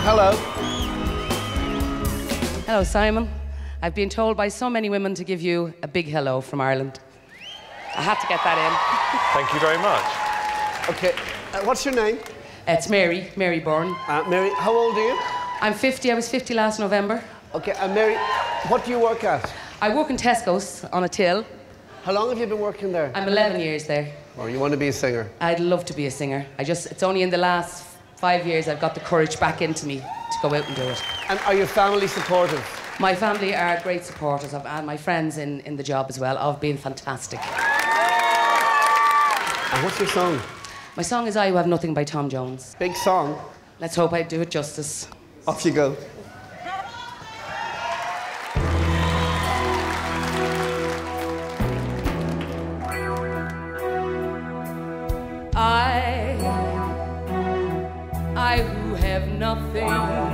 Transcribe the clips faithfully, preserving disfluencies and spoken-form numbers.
Hello. Hello, Simon. I've been told by so many women to give you a big hello from Ireland. I had to get that in. Thank you very much. Okay, uh, what's your name? It's Mary, Mary Byrne. Uh, Mary, how old are you? I'm fifty, I was fifty last November. Okay, and uh, Mary, what do you work at? I work in Tesco's on a till. How long have you been working there? I'm eleven years there. Oh, you want to be a singer? I'd love to be a singer. I just, it's only in the last five years I've got the courage back into me to go out and do it. And are your family supportive? My family are great supporters of, and my friends in, in the job as well have been fantastic. And what's your song? My song is I Who Have Nothing by Tom Jones. Big song. Let's hope I do it justice. Off you go. I, I who have nothing,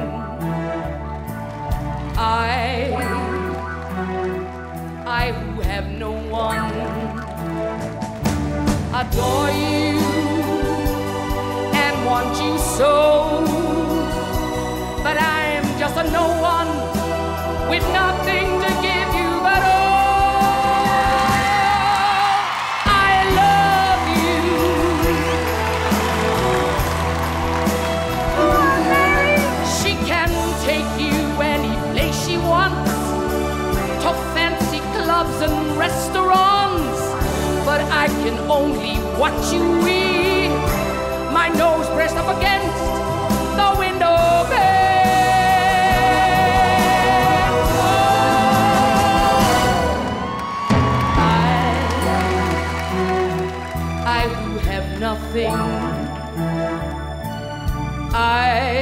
I, I who have no one, adore you and want you so, but I am just a no one with nothing to give you but all. And restaurants, but I can only watch you eat, my nose pressed up against the window pane. Oh, I, I who have nothing, I,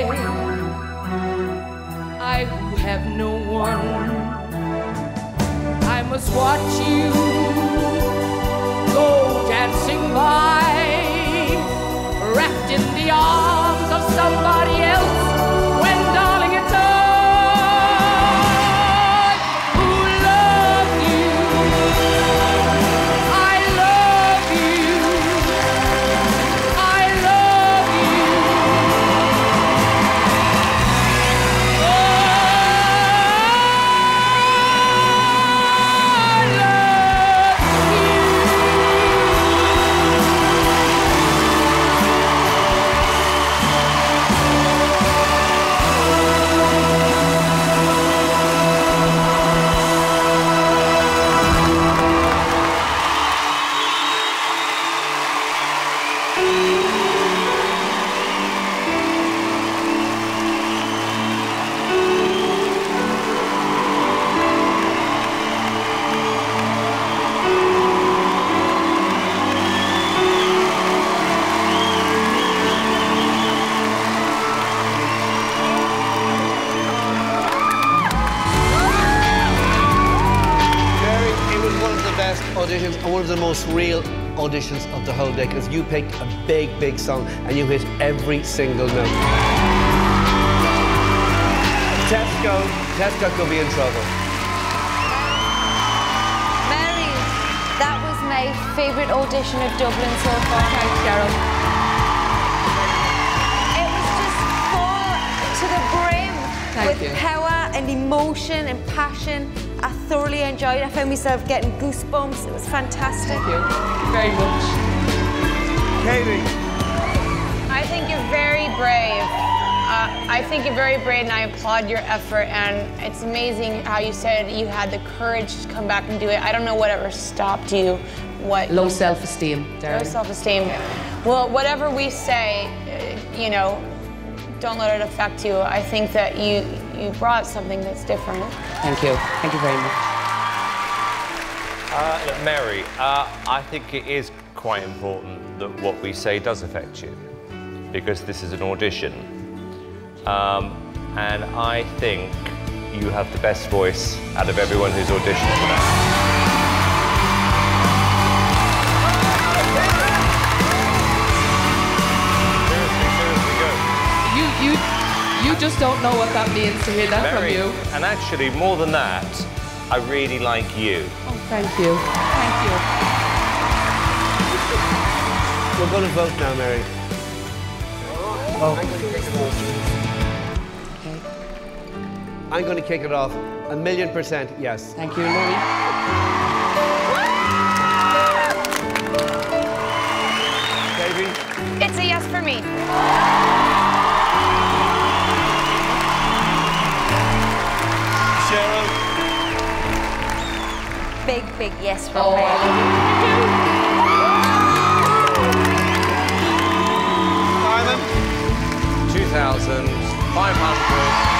I who have no one, I must watch you go dancing by, wrapped in the arms of somebody else, when, darling, it's I who love you. I love you. I love you. Oh. Auditions and one of the most real auditions of the whole day, because you picked a big, big song and you hit every single note. Tesco, Tesco could be in trouble. Mary, that was my favourite audition of Dublin so far. Thanks, Carol. It was just full to the brim Thank with you. power and emotion and passion. I thoroughly enjoyed it. I found myself getting goosebumps. It was fantastic. Thank you very much. Katie. I think you're very brave. Uh, I think you're very brave, and I applaud your effort. And it's amazing how you said you had the courage to come back and do it. I don't know whatever stopped you. What? Low self-esteem, darling. Low self-esteem. Well, whatever we say, you know, don't let it affect you. I think that you you brought something that's different. Thank you. Thank you very much. Uh, look, Mary, uh, I think it is quite important that what we say does affect you, because this is an audition. Um, and I think you have the best voice out of everyone who's auditioned today. You, you, you just don't know what that means to hear that Mary, from you. And actually, more than that, I really like you. Oh, thank you. Thank you. We're going to vote now, Mary. Oh. I'm going to kick it off. A million percent yes. Thank you, Louis. Davey? It's a yes for me. Cheryl? Big, big yes from Oh, me. I love Simon? two thousand five hundred